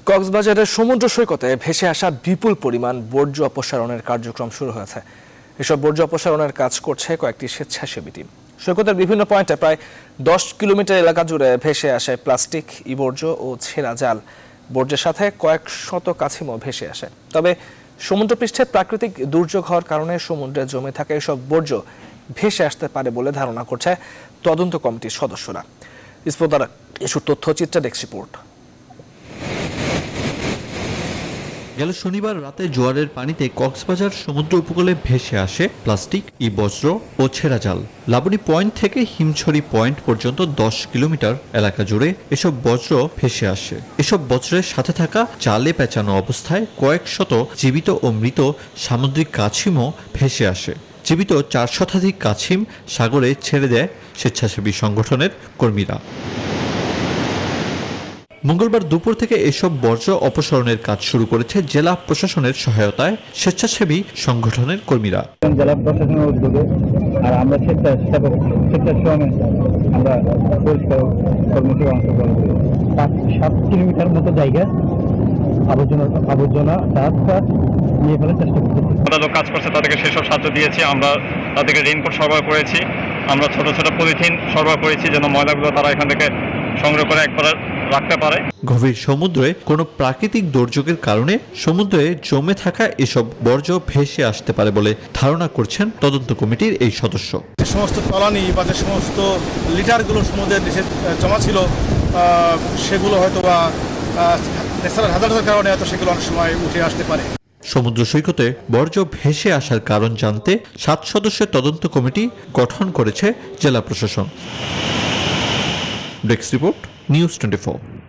কক্সবাজারের সমুদ্র সৈকতে ভেসে আসা বিপুল পরিমাণ বর্জ্য অপসারণের কার্যক্রম শুরু হয়েছে। এসব বর্জ্য অপসারণের কাজ করছে কয়েকটি স্বেচ্ছাসেবী টিম। সৈকতের বিভিন্ন পয়েন্টে প্রায় 10 কিলোমিটার এলাকা জুড়ে ভেসে আসে প্লাস্টিক, বর্জ্য ও ছেঁড়া জাল। বর্জ্যের সাথে কয়েক শত কাছিমও ভেসে আসে। তবে সমুদ্রপৃষ্ঠে প্রাকৃতিক দুর্যোগ হওয়ার কারণে সমুদ্রে জমে থাকা এসব বর্জ্য ভেসে আসতে পারে বলে ধারণা করছে তদন্ত কমিটির সদস্যরা। ইসপোদার এসব তথ্যচিত্র ডেস্ক রিপোর্ট। গেল শনিবার রাতে জোয়ারের পানিতে কক্সবাজার সমুদ্র উপকূলে ভেসে আসে প্লাস্টিক, বজ্র ও ছেঁড়া জাল। লাবণী পয়েন্ট থেকে হিমছড়ি পয়েন্ট পর্যন্ত 10 কিলোমিটার এলাকা জুড়ে এসব বজ্র ভেসে আসে। এসব বজ্রের সাথে থাকা জালে পেঁচানো অবস্থায় কয়েক শত জীবিত ও মৃত সামুদ্রিক কাছিমও ভেসে আসে। জীবিত 4 শতাধিক কাছিম সাগরে ছেড়ে দেয় স্বেচ্ছাসেবী সংগঠনের কর্মীরা। মঙ্গলবার দুপুর থেকে এসব বর্জ্য অপসারণের কাজ শুরু করেছে জেলা প্রশাসনের সহায়তায় স্বেচ্ছাসেবী সংগঠনের কর্মীরা। জেলা প্রশাসনের উদ্যোগে আর আমরা স্বেচ্ছাশ্রমে আমরা পরিষ্কার কর্মসূচি অংশগ্রহণ করি। 5-7 কিলোমিটার মতো জায়গা আবর্জনা নিয়ে ফেলার চেষ্টা করতেছি। যারা কাজ করছে তাদেরকে সেসব সাহায্য দিয়েছি। আমরা তাদেরকে রেইনকোট সরবরাহ করেছি। আমরা ছোট ছোট পলিথিন সরবরাহ করেছি যেন ময়লাগুলো তারা এখান থেকে সংগ্রহ করে একবারে রাখতে পারে। গভীর সমুদ্রে কোনো প্রাকৃতিক দুর্যোগের কারণে সমুদ্রে জমে থাকা এসব বর্জ্য ভেসে আসতে পারে বলে ধারণা করছেন তদন্ত কমিটির এই সদস্য। যে সমস্ত তলানি বা যে সমস্ত লিটারগুলো সমুদ্রের নিচে জমা ছিল সেগুলো হয়তো বা ন্যাচারাল হ্যাজার্ডের কারণে হয়তো সেগুলো অনেক সময় উঠে আসতে পারে। সমুদ্র সৈকতে বর্জ্য ভেসে আসার কারণ জানতে 7 সদস্যের তদন্ত কমিটি গঠন করেছে জেলা প্রশাসন। Desk report, news 24।